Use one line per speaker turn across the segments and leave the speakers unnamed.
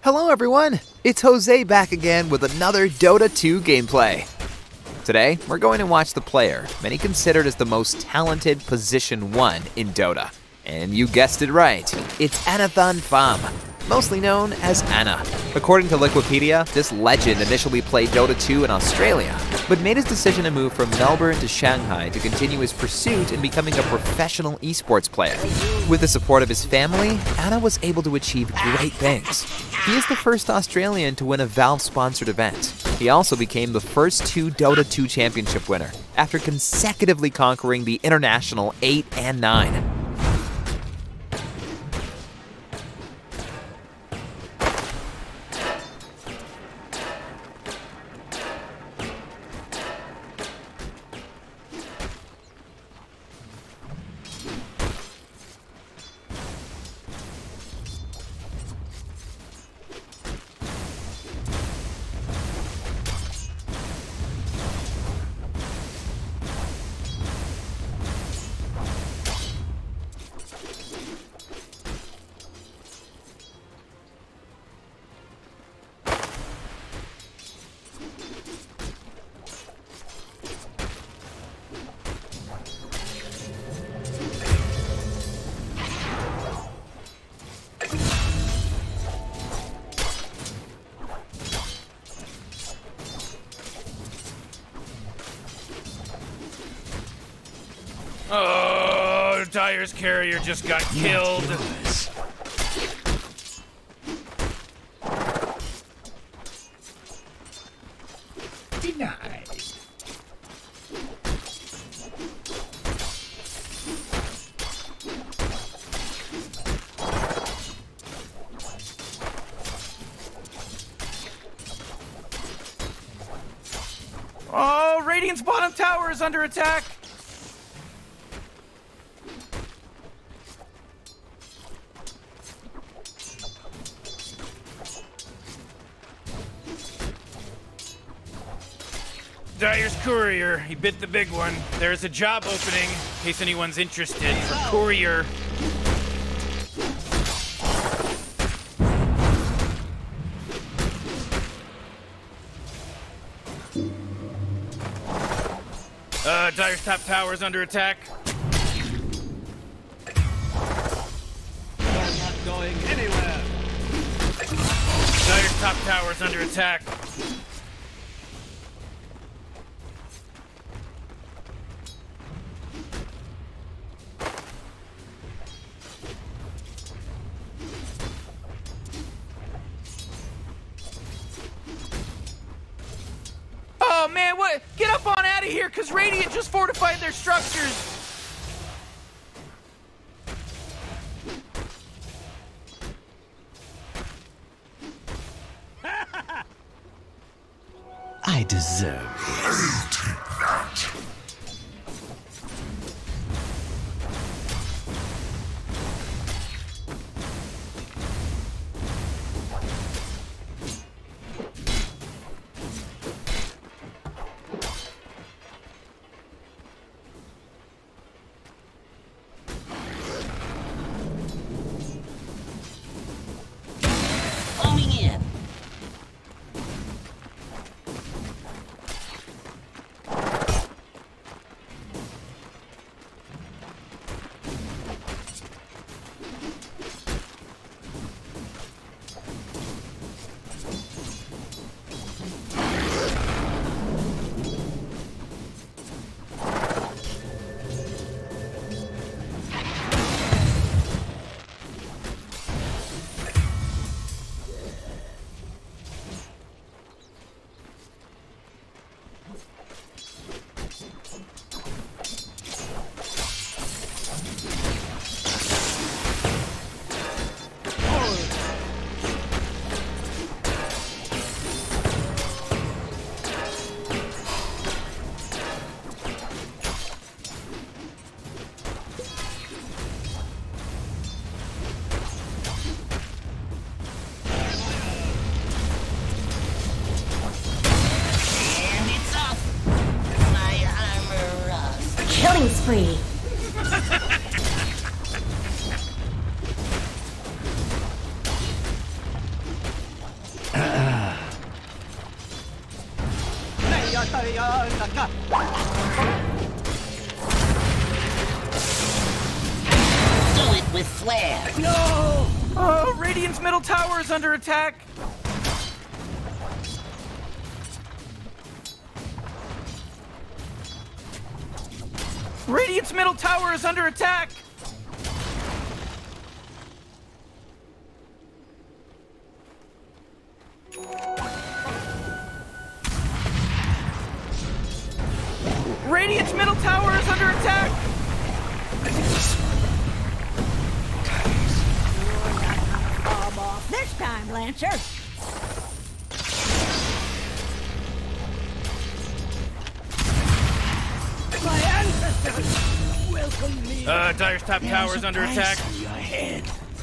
Hello everyone, it's Jose back again with another Dota 2 gameplay. Today, we're going to watch the player, many considered as the most talented Position 1 in Dota. And you guessed it right, it's Anathan Pham, mostly known as Ana. According to Wikipedia, this legend initially played Dota 2 in Australia, but made his decision to move from Melbourne to Shanghai to continue his pursuit in becoming a professional esports player. With the support of his family, Ana was able to achieve great things. He is the first Australian to win a Valve-sponsored event. He also became the first 2 Dota 2 championship winner, after consecutively conquering the international 8 and 9.
Oh, Dyer's carrier just got killed.
Denied.
Oh, Radiance bottom tower is under attack. Dyer's courier, he bit the big one. There's a job opening, in case anyone's interested, for courier. Dyer's top tower is under attack.
You're not going anywhere.
Dyer's top tower is under attack. Oh man, what? Get up on out of here, cause Radiant just fortified their structures.
I deserve it.
Coming in.
killing spree. Do it with flair.
No! Oh, Radiant's middle tower is under attack. Radiant's middle tower is under attack. Radiant's middle tower is under attack.
Bob off this time, Lancer.
My ancestors welcome me.
Dire's top tower is under attack.
Your head.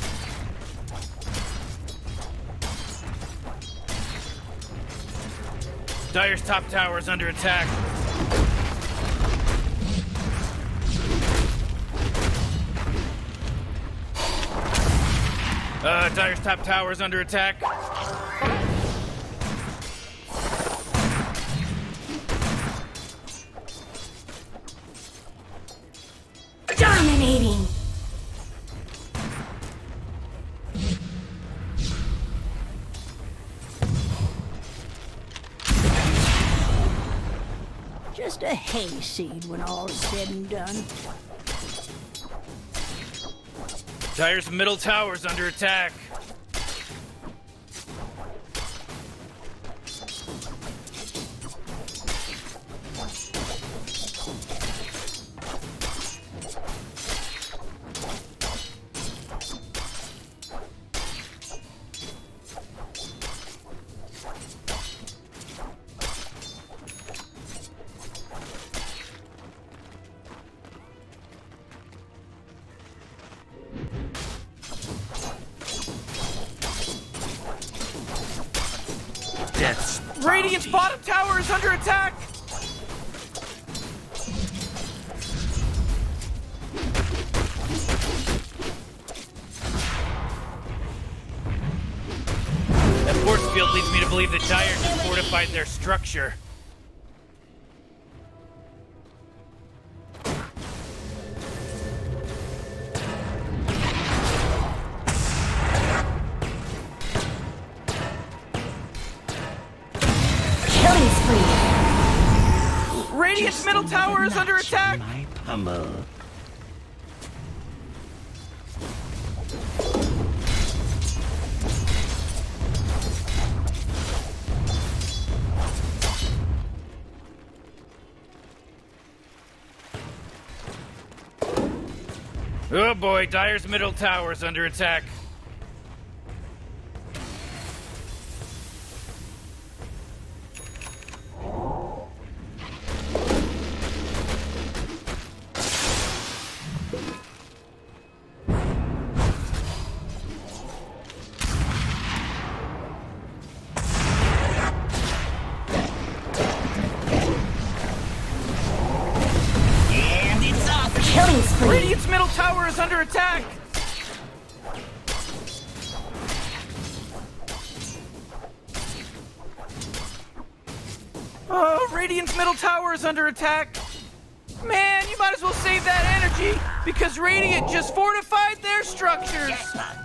Dire's top tower is under attack. Dire's top tower is under attack.
Dominating. Just a hayseed when all's said and done.
Dire's middle tower is under attack. Radiant's bottom tower is under attack! That force field leads me to believe that Dire has fortified their structure. Radiant's middle tower is under attack!
My pummel.
Oh boy, Dire's middle tower is under attack. Radiant's middle tower is under attack! Oh, Radiant's middle tower is under attack! Man, you might as well save that energy, because Radiant just fortified their structures!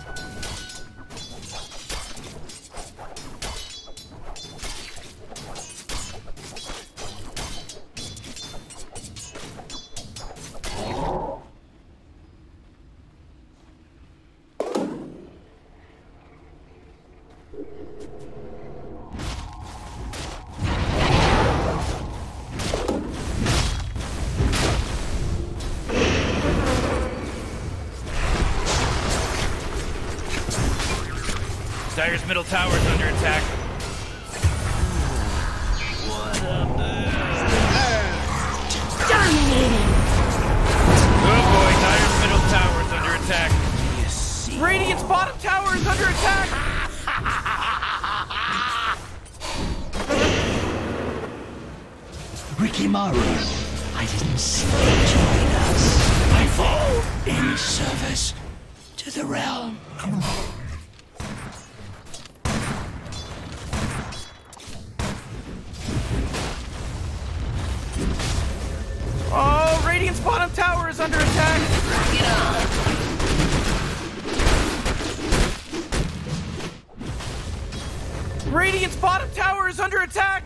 Dire's middle tower is under attack.
What a move.
Dominating.
Oh boy, Dire's middle tower is under attack.
You see.
Radiant's bottom tower is under attack!
Rikimaru, I didn't see you join us. I fall in service to the realm.
Radiant's bottom tower is under attack!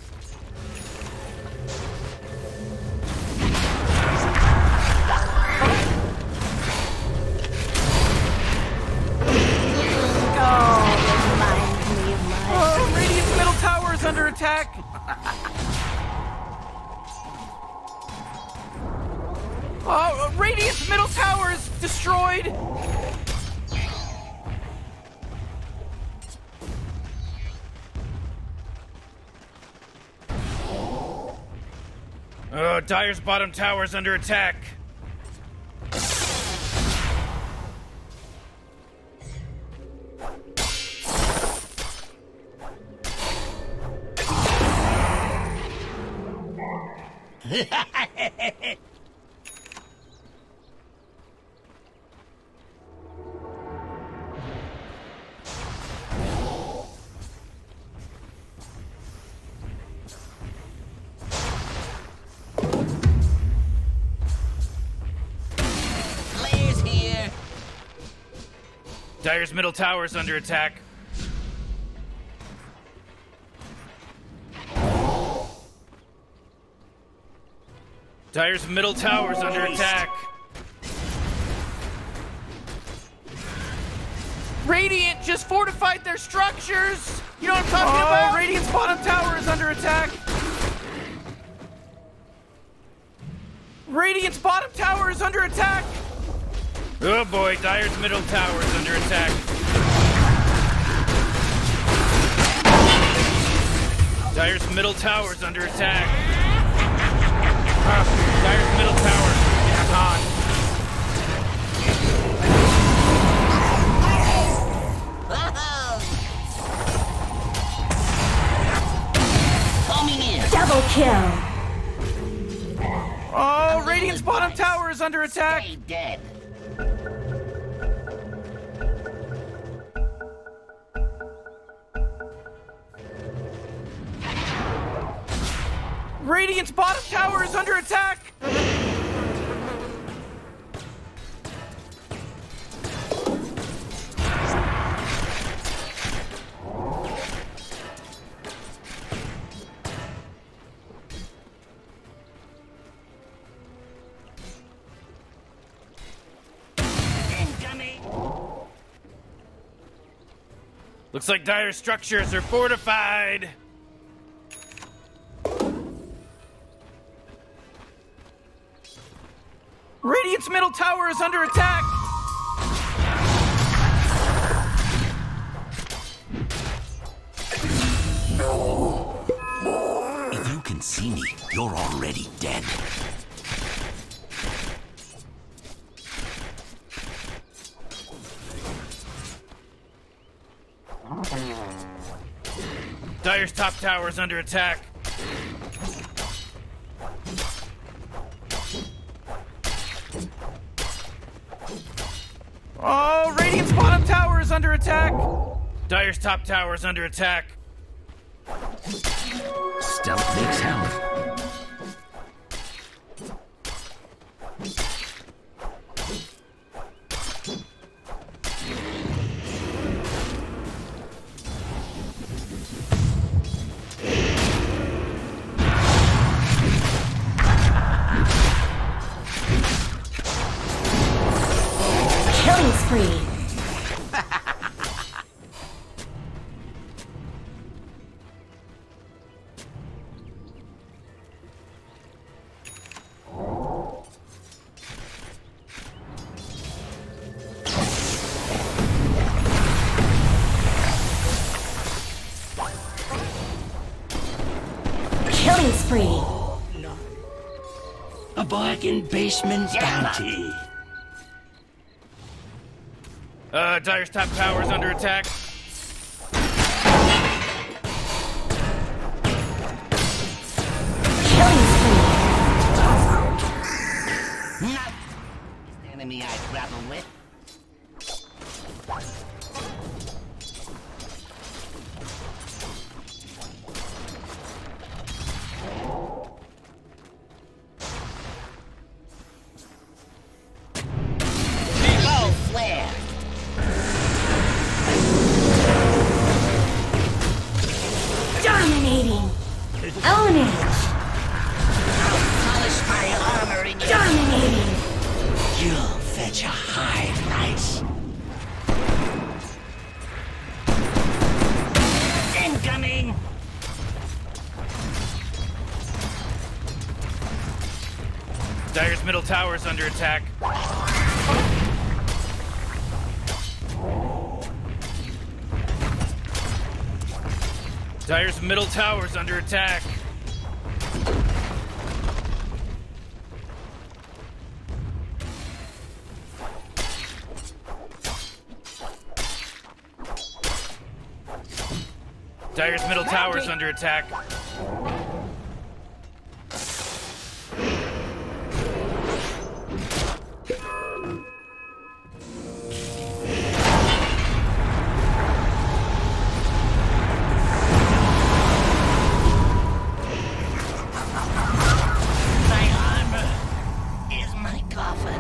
Radiant's middle tower is under attack! Radiant's middle tower is destroyed! Dire's bottom tower is under attack. Dire's middle tower is under attack. Dire's middle tower is under attack. Radiant just fortified their structures! You know what I'm talking about? Radiant's bottom tower is under attack. Radiant's bottom tower is under attack. Oh boy, Dire's middle tower is under attack. Dire's middle tower is under attack. Dire's middle tower is gone.
Coming in.
Double kill.
Oh, Radiant's bottom tower is under attack.
Stay dead.
Radiant's bottom tower is under attack! Looks like Dire's structures are fortified. Radiant's middle tower is under attack!
If you can see me, you're already dead.
Dire's top tower is under attack. Oh, Radiant's bottom tower is under attack! Dire's top tower is under attack.
Stealth makes health.
Killing spree. Killing spree.
A bargain basement bounty.
Dire's top tower is under attack.
Killing spree.
Not the enemy I grapple with. Bow flare.
Dire's middle tower is under attack. Dire's middle tower is under attack. Dire's middle tower is under attack.
My armor is my coffin.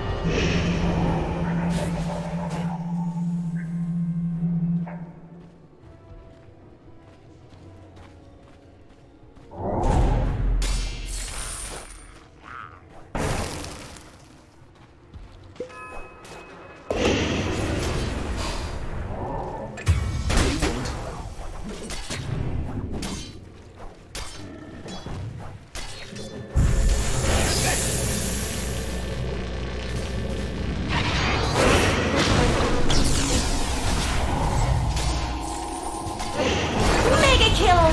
Mega kill!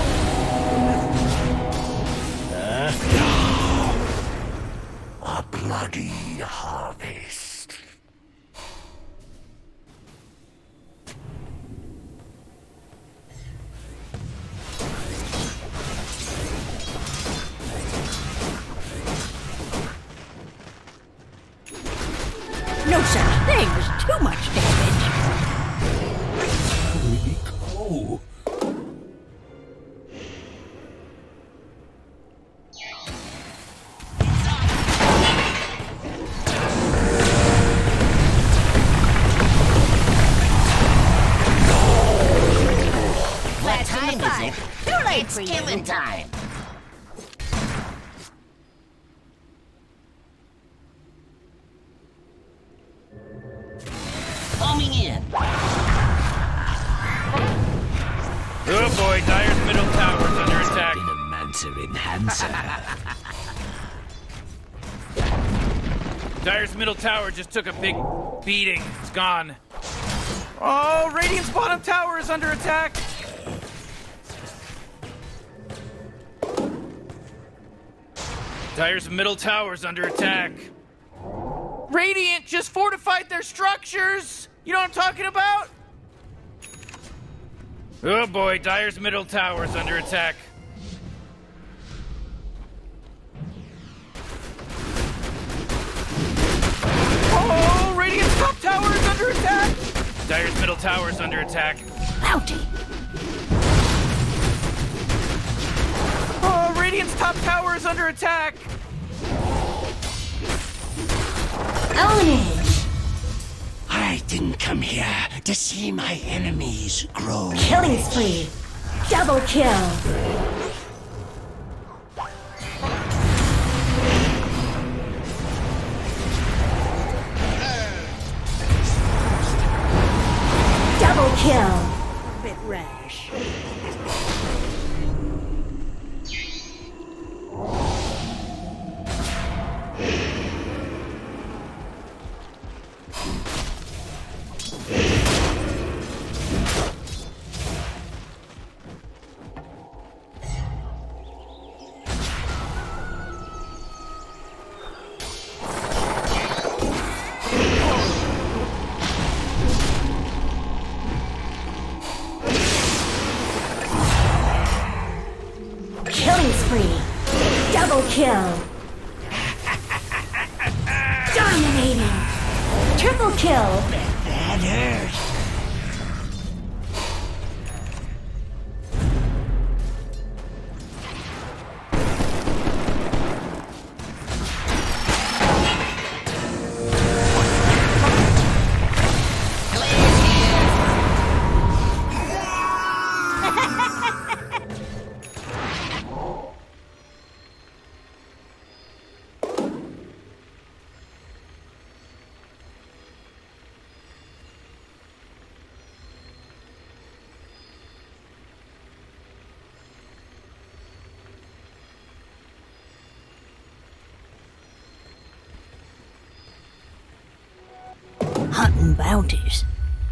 A bloody harvest.
No such thing as too much damage.
Oh.
What time is it? Too late for you.
Killing time. Homing in.
Oh boy, Dire's middle tower is under attack.
Mancer enhancer.
Dire's middle tower just took a big beating. It's gone. Oh, Radiant's bottom tower is under attack. Dire's middle tower is under attack. Radiant just fortified their structures. You know what I'm talking about? Oh boy, Dire's middle tower is under attack. Oh, Radiant's top tower is under attack. Dire's middle tower is under attack.
Ouchie!
Oh, Radiant's top tower is under attack.
Own it!
I didn't come here to see my enemies grow.
Killing spree! Double kill! Double kill! Bit rash. Killing spree! Double kill! Dominating! Triple kill!
That hurt.
hunting bounties.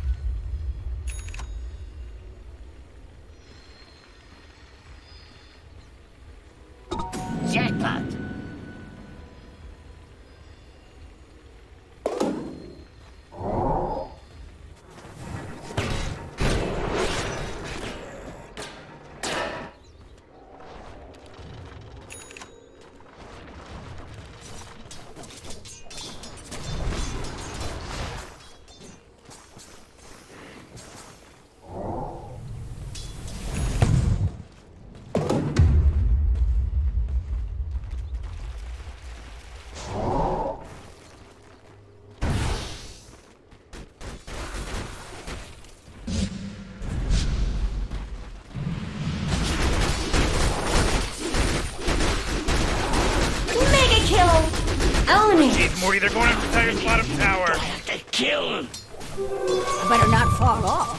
Jackpot.
Jeez, Morty, they're going after Tiger's bottom tower.
I have to kill him.
I better not fall off.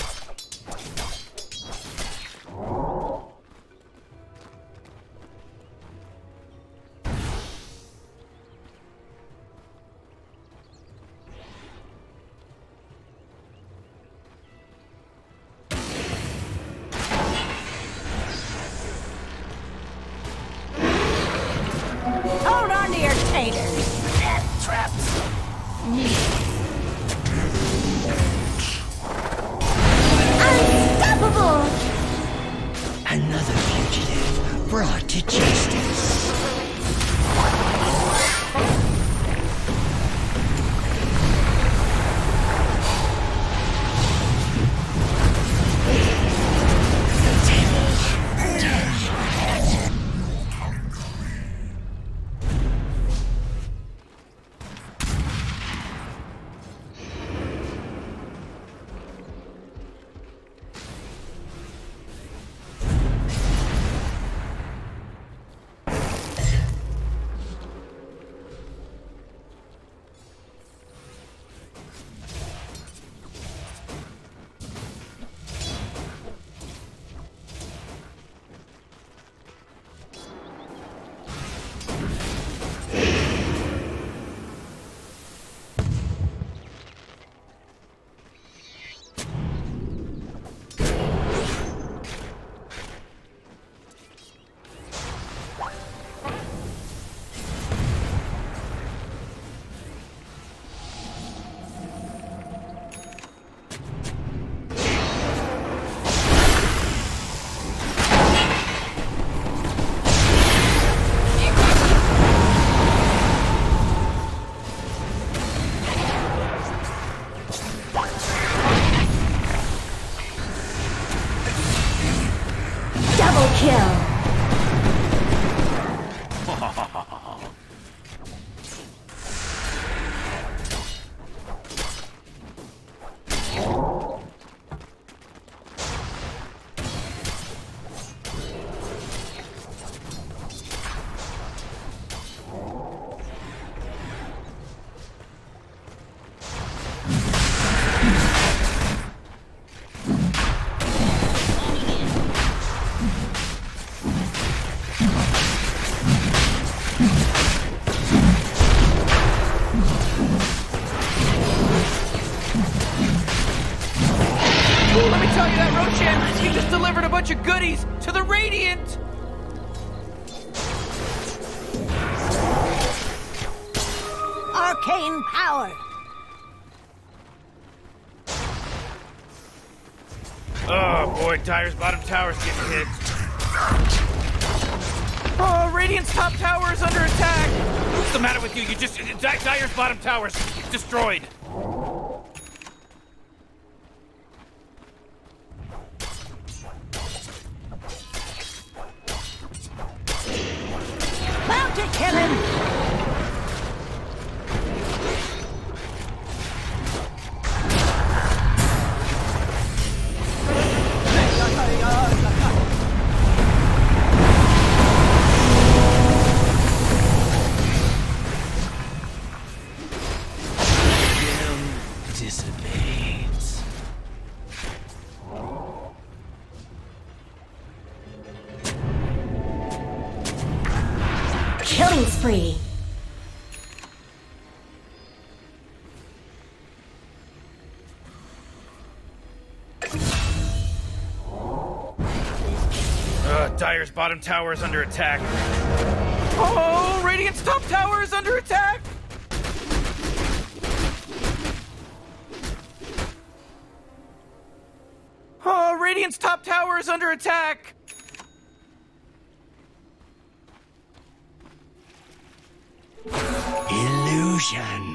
Hold on to your taters.
Traps.
Unstoppable!
Another fugitive brought to justice.
Double kill!
Let me tell you that, Rochan, you just delivered a bunch of goodies to the Radiant!
Arcane power!
Oh boy, Tiger's bottom tower's getting hit.
Oh, Radiant's top tower is under attack!
What's the matter with you? Tiger's bottom tower's destroyed.
Bounty killing!
Dissipates.
Killing spree!
Dire's bottom tower is under attack.
Oh, Radiant's top tower is under attack! Oh, Radiant's top tower is under attack!
Illusion.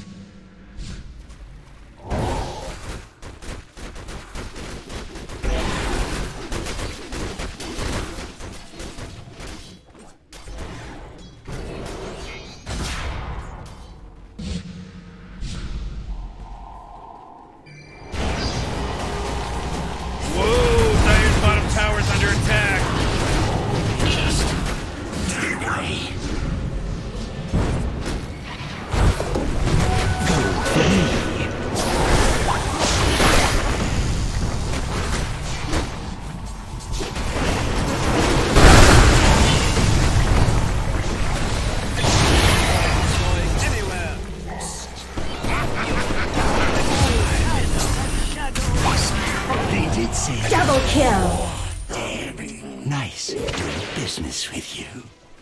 Double kill.
Nice doing business with you.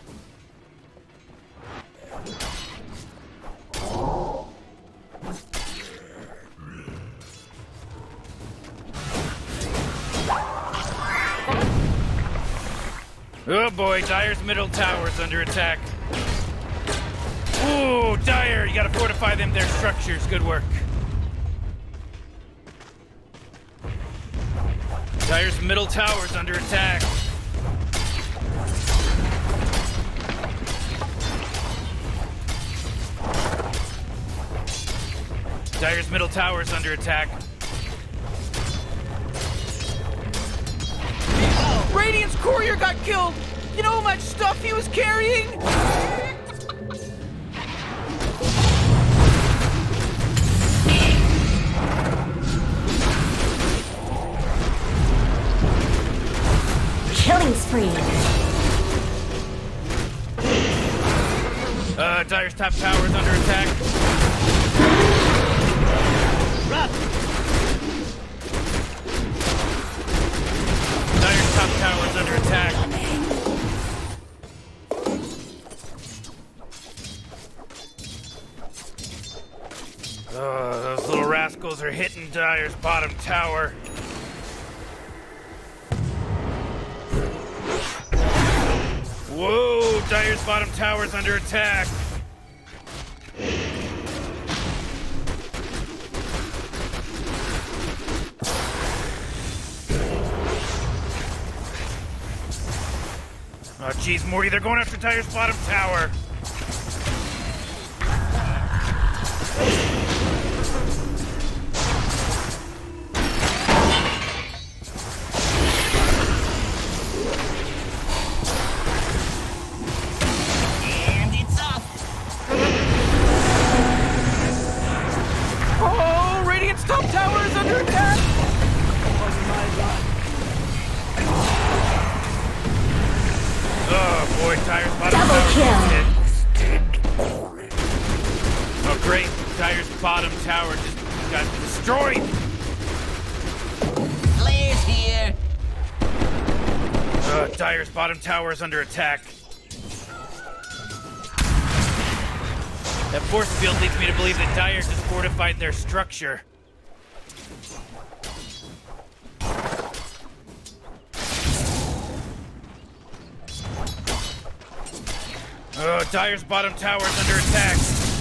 Oh boy, Dire's middle tower's under attack. Ooh, Dire, you gotta fortify them their structures. Good work. Dire's middle tower's under attack. Dire's middle tower's under attack.
Radiant's courier got killed! You know how much stuff he was carrying?
Killing spree.
Dire's top tower is under attack. Dire's top tower is under attack. Those little rascals are hitting Dire's bottom tower. Whoa, Dire's bottom tower's under attack. Oh, jeez, Morty, they're going after Dire's bottom tower.
And it's up.
Oh, Radiant's top tower is under attack!
Oh boy, Dire's bottom
Double
tower
kill.
is dead. Oh great, Dire's bottom tower just got destroyed.
Blair's here.
Dire's bottom tower is under attack. That force field leads me to believe that Dire just fortified their structure. Dire's bottom tower is under attack.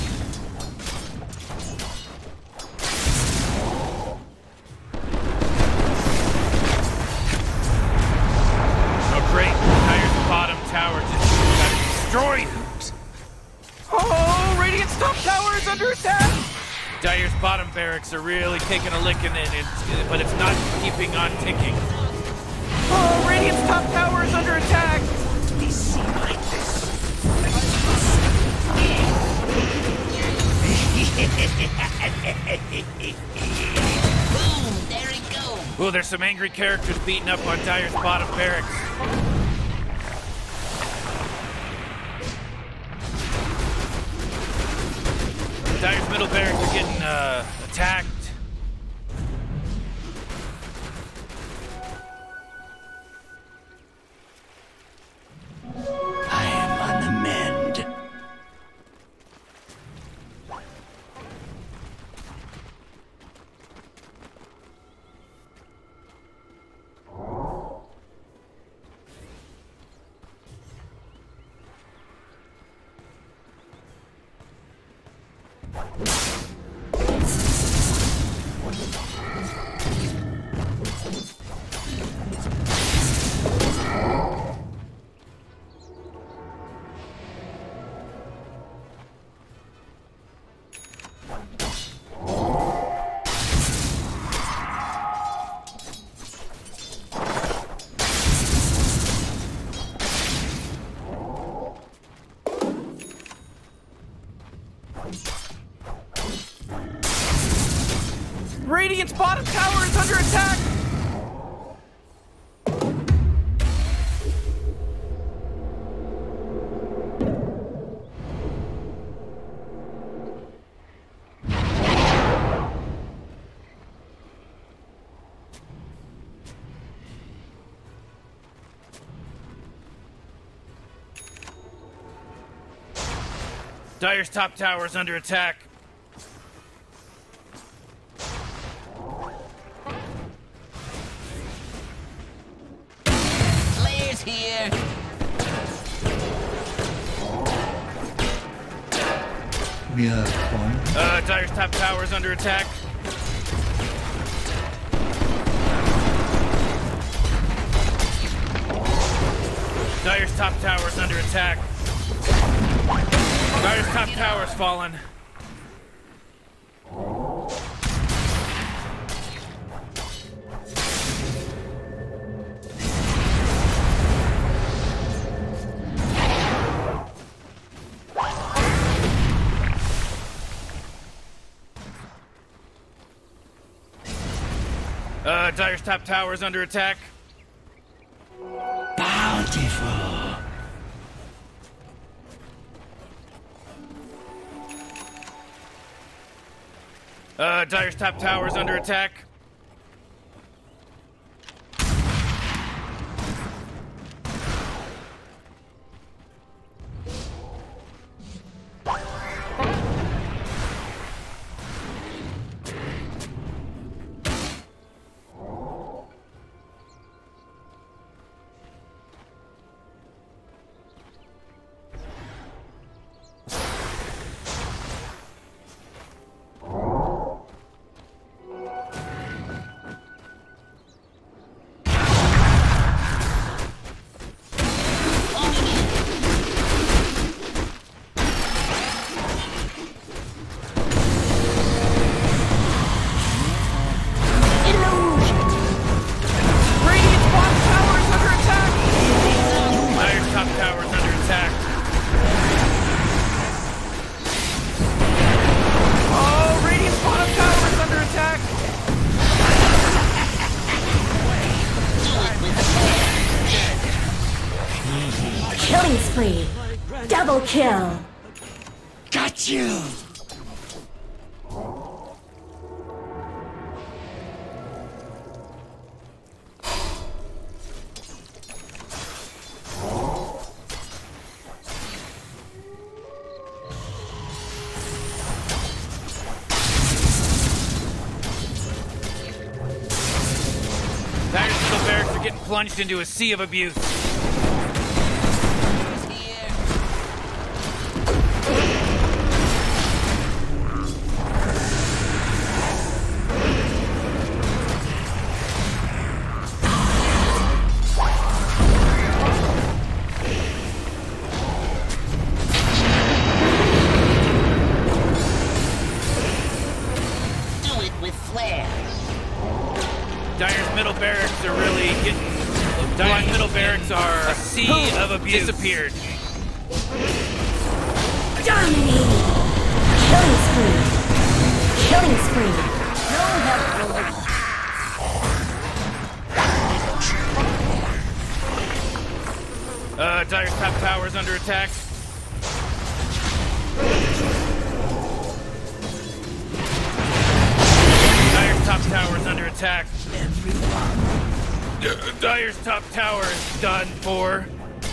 Oh great, Dire's bottom tower just got destroyed.
Oh, Radiant's top tower is under attack!
Dire's bottom barracks are really taking a licking, but it's not keeping on ticking.
Oh, Radiant's top tower is under attack!
Boom, there it goes.
Oh, there's some angry characters beating up on Dire's bottom barracks. Dire's middle barracks are getting attacked.
Radiant's bottom tower is under attack!
Dire's top tower is under attack.
Players here.
We are fine.
Dire's top tower is under attack. Dire's top tower is under attack. Dire's top tower's fallen. Dire's top tower is under attack.
Bountiful.
Dire's top tower is under attack.
Killing spree. Double kill.
Got you.
Tactical barracks are getting plunged into a sea of abuse. Dire's middle barracks are really getting... Dire's middle barracks are a sea of abuse. Disappeared.
Dominating. Killing spree. Killing spree. No help.
Dire's top tower is under attack. Dire's top tower is under attack. Dire's top tower is done for.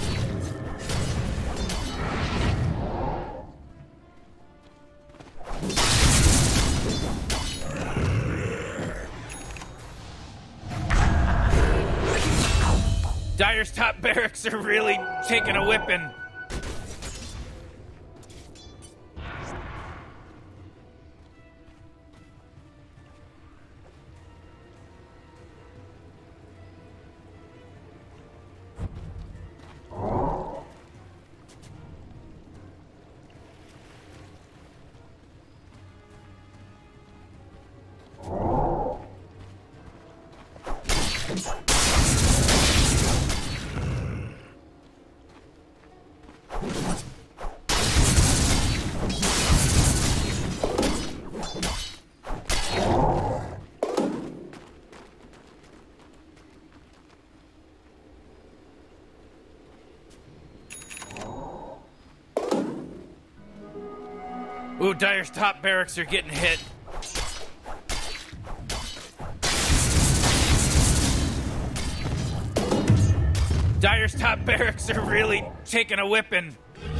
Dire's top barracks are really taking a whipping. Ooh, Dire's top barracks are getting hit. Dire's top barracks are really taking a whipping.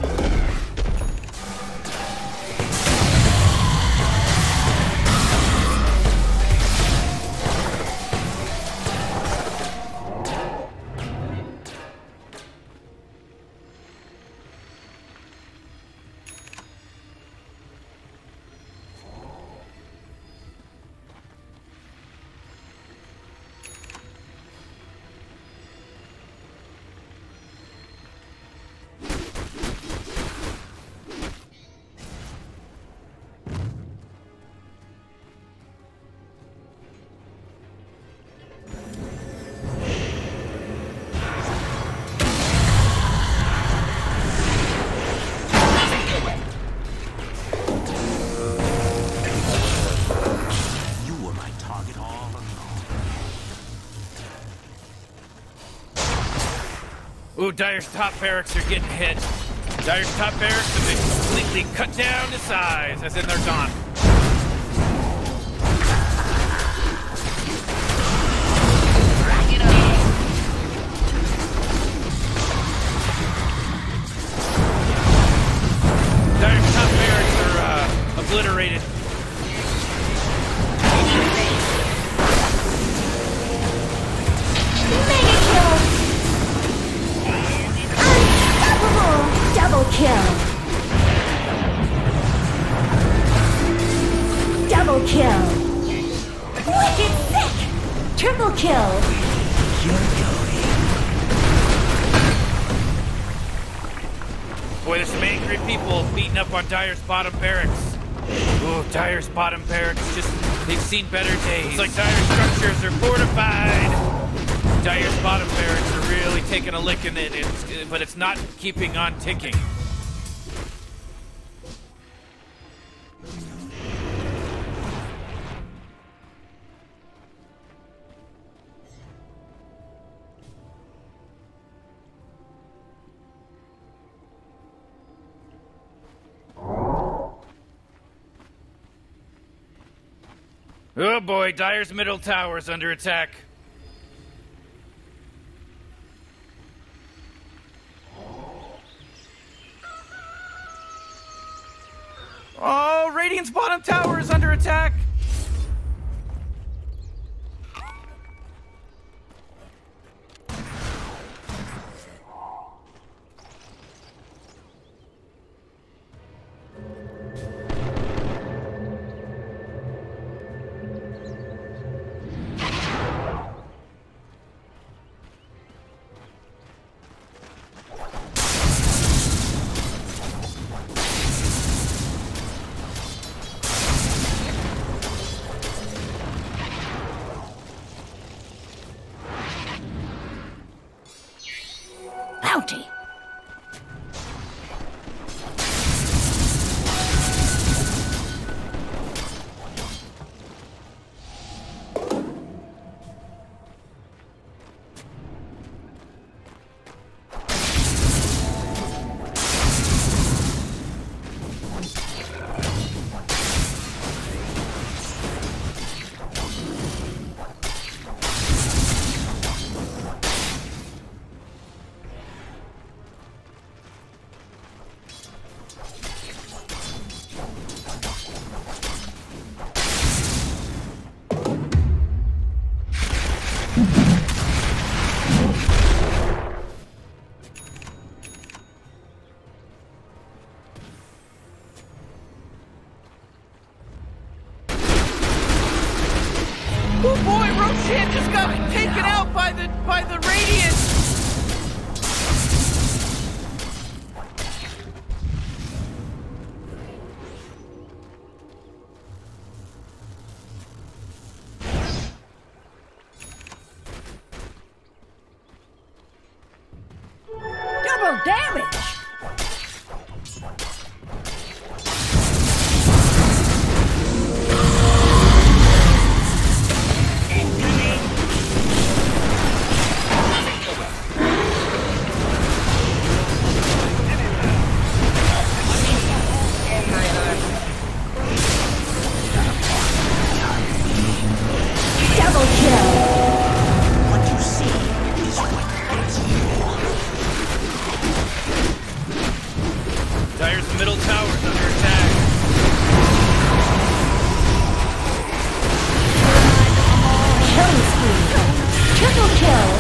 Ooh, Dire's top barracks are getting hit. Dire's top barracks have been completely cut down to size, as in they're gone. Dire's top barracks are obliterated.
Double kill. Double kill. Wicked sick. Triple kill.
Boy, there's some angry people beating up on Dire's bottom barracks. Ooh, Dire's bottom barracks, they've seen better days. It's like Dire's structures are fortified. Dire's bottom barracks are really taking a lick in it, but it's not keeping on ticking. Oh boy, Dire's middle tower is under attack.
Oh, Radiant's bottom tower is under attack.
Bounty.
Oh boy, Roshan just got taken out by the Radiance.
damage! Double kill!
What you see is what gets you.
Dire's middle tower's under attack.
Killing spree! Triple kill!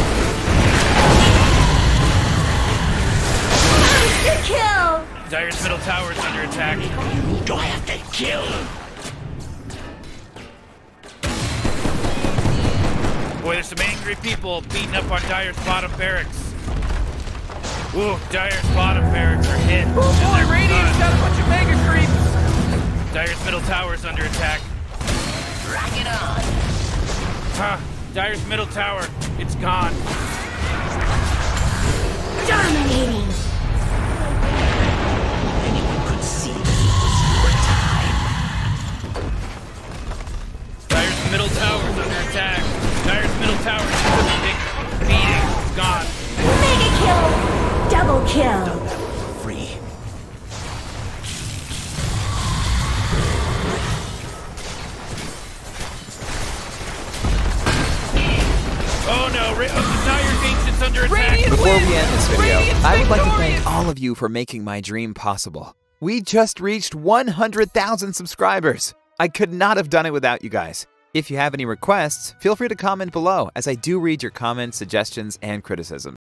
Monster kill!
Dire's middle tower's under attack.
Do I have to kill?
Boy, there's some angry people beating up on Dire's bottom barracks. Ooh, Dire's bottom barracks are hit.
Oh boy, Radiance got a bunch of mega creeps.
Dire's middle tower's under attack.
Rock it on.
Huh, Dire's middle tower, it's gone.
Dominating!
Anyone could see this was your time.
Dire's middle tower's under attack. Dire's middle tower took a big beating. It's gone.
Mega kill! Double kill!
Free.
Oh no, Dire Ancient's under attack.
Radiant
Before
wins!
we end this video,
Radiant's
I would like to
victorious!
thank all of you for making my dream possible. We just reached 100,000 subscribers. I could not have done it without you guys. If you have any requests, feel free to comment below, as I do read your comments, suggestions, and criticisms.